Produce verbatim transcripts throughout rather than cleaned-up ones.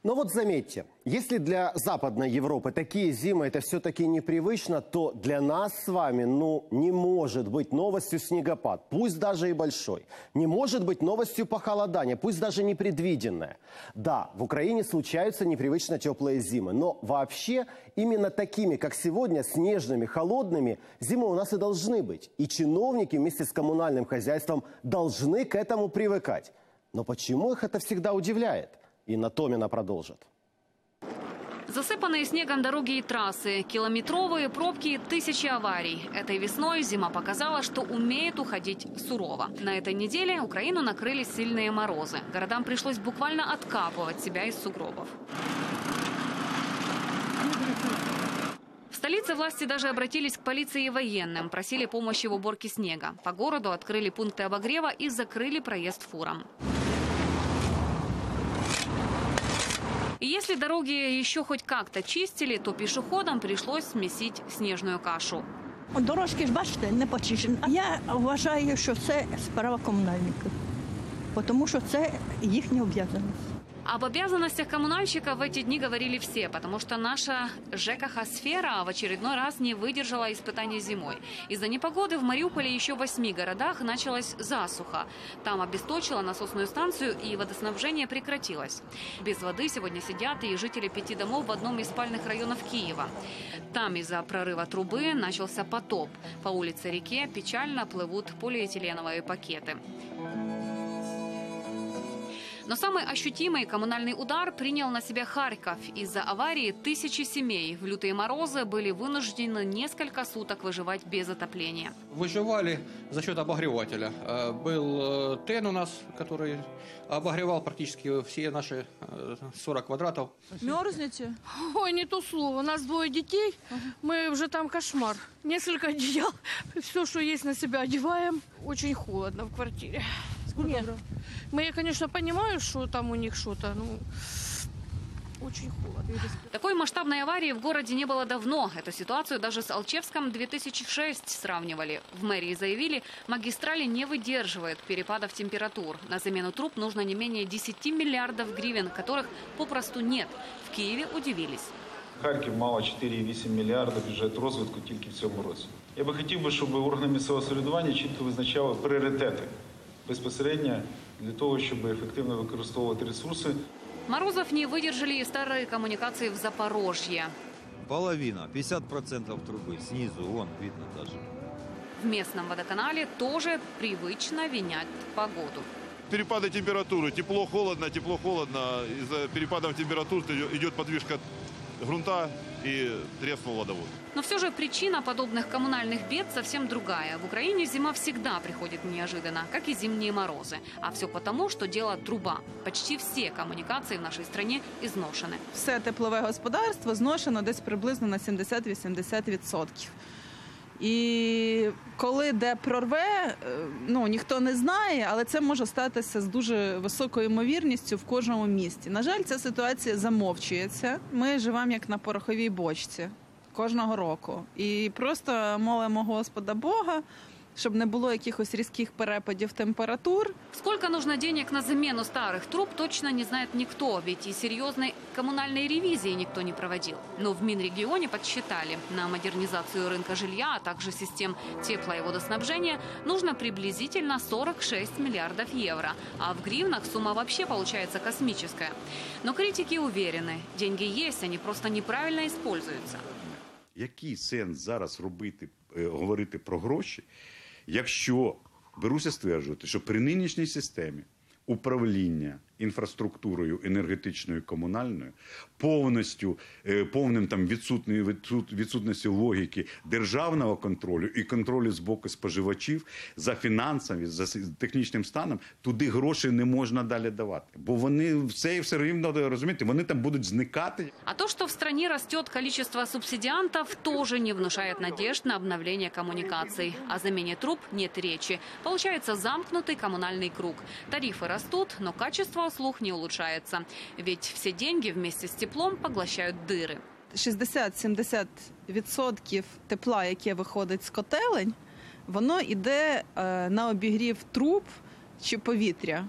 Но вот заметьте, если для Западной Европы такие зимы это все-таки непривычно, то для нас с вами, ну, не может быть новостью снегопад, пусть даже и большой. Не может быть новостью похолодание, пусть даже непредвиденное. Да, в Украине случаются непривычно теплые зимы, но вообще именно такими, как сегодня, снежными, холодными, зимы у нас и должны быть. И чиновники вместе с коммунальным хозяйством должны к этому привыкать. Но почему их это всегда удивляет? Инна Томина продолжит. Засыпанные снегом дороги и трассы, километровые пробки, тысячи аварий. Этой весной зима показала, что умеет уходить сурово. На этой неделе Украину накрыли сильные морозы. Городам пришлось буквально откапывать себя из сугробов. В столице власти даже обратились к полиции и военным, просили помощи в уборке снега. По городу открыли пункты обогрева и закрыли проезд фурам. И если дороги еще хоть как-то чистили, то пешеходам пришлось смесить снежную кашу. Дорожки ж, бачите, не почищені. Я вважаю, що це справа комунальників, тому що це їхня обов'язаність. Об обязанностях коммунальщика в эти дни говорили все, потому что наша ЖКХ-сфера в очередной раз не выдержала испытаний зимой. Из-за непогоды в Мариуполе и еще в восьми городах началась засуха. Там обесточила насосную станцию, и водоснабжение прекратилось. Без воды сегодня сидят и жители пяти домов в одном из спальных районов Киева. Там из-за прорыва трубы начался потоп. По улице-реке печально плывут полиэтиленовые пакеты. Но самый ощутимый коммунальный удар принял на себя Харьков. Из-за аварии тысячи семей в лютые морозы были вынуждены несколько суток выживать без отопления. Выживали за счет обогревателя. Был ТЭН у нас, который обогревал практически все наши сорок квадратов. Мерзнете? Ой, не то слово. У нас двое детей. Мы уже там кошмар. Несколько одеял. Все, что есть, на себя одеваем. Очень холодно в квартире. Нет. Мы, я, конечно, понимаю, что там у них что-то, ну, очень холодно. Такой масштабной аварии в городе не было давно. Эту ситуацию даже с Алчевском две тысячи шесть сравнивали. В мэрии заявили, магистрали не выдерживают перепадов температур. На замену труб нужно не менее десяти миллиардов гривен, которых попросту нет. В Киеве удивились. Харків мало чотири цілих вісім мільярда бюджет розвитку тільки в цьому році. Я би хотів би, щоб органи місцевого самоврядування чітко визначали пріоритети безпосередньо для того, чтобы эффективно використовувати ресурсы. Морозов не выдержали и старые коммуникации в Запорожье. Половина, пятьдесят процентов трубы, снизу, вон, видно даже. В местном водоканале тоже привычно винять погоду. Перепады температуры, тепло-холодно, тепло-холодно. Из-за перепадов температур идет подвижка грунта и треснул водовод. Но все же причина подобных коммунальных бед совсем другая. В Украине зима всегда приходит неожиданно, как и зимние морозы. А все потому, что дело труба. Почти все коммуникации в нашей стране изношены. Все теплове господарство зношено десь приблизно на сімдесят-вісімдесят відсотків. І коли де прорве, ну, ніхто не знає, але це може статися з дуже високою ймовірністю в кожному місті. На жаль, ця ситуація замовчується. Ми живемо як на пороховій бочці кожного року. І просто молимо Господа Бога, чтобы не было каких-то резких перепадов температур. Сколько нужно денег на замену старых труб, точно не знает никто, ведь и серьезной коммунальной ревизии никто не проводил. Но в Минрегионе подсчитали, на модернизацию рынка жилья, а также систем тепла- и водоснабжения нужно приблизительно сорок шесть миллиардов евро. А в гривнах сумма вообще получается космическая. Но критики уверены, деньги есть, они просто неправильно используются. Який сенс зараз робити, говорити про гроші, якщо беруся стверджувати, що при нинішній системі управління інфраструктурою енергетичною, комунальною, повністю, повним там відсутністю логіки державного контролю і контролю з боку споживачів за фінансами, за технічним станом, туди гроші не можна далі давати. Бо вони все і все рівно, розумієте, вони там будуть зникати. А то, что в стране растет количество субсидиантов, тоже не внушает надежд на обновление коммуникаций. О замене труб нет речи. Получается замкнутый коммунальный круг. Тарифы растут, но качество услуг не улучшается. Ведь все деньги вместе с теплом поглощают дыры. шістдесят-сімдесят відсотків тепла, яке виходить з котелень, воно йде на обігрів труб чи повітря.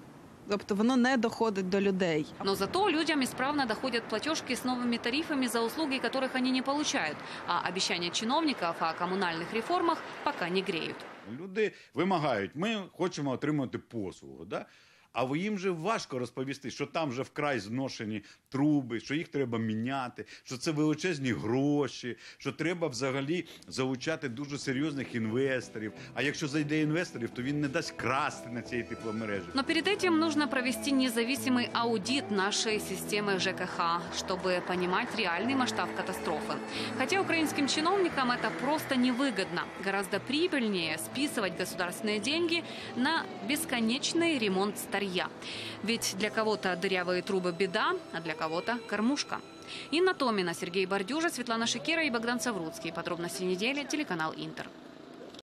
Тобто воно не доходить до людей. Но зато людям исправно доходят платежки с новыми тарифами за услуги, которых они не получают. А обещания чиновников о коммунальных реформах пока не греют. Люди вимагають, ми хочемо отримати послугу, да? А їм же важко розповісти, що там вже вкрай зношені труби, що їх треба міняти, що це величезні гроші, що треба взагалі залучати дуже серйозних інвесторів. А якщо зайде інвесторів, то він не дасть красти на цій тепломережі. Но перед этим нужно провести независимый аудит нашей системы ЖКХ, чтобы понимать реальный масштаб катастрофы. Хотя украинским чиновникам это просто невыгодно. Гораздо прибыльнее списывать государственные деньги на бесконечный ремонт старья. Ведь для кого-то дырявые трубы – беда, а для кого-то – кормушка. Инна Томина, Сергей Бордюжа, Светлана Шикера и Богдан Савруцкий. Подробности недели, телеканал «Интер».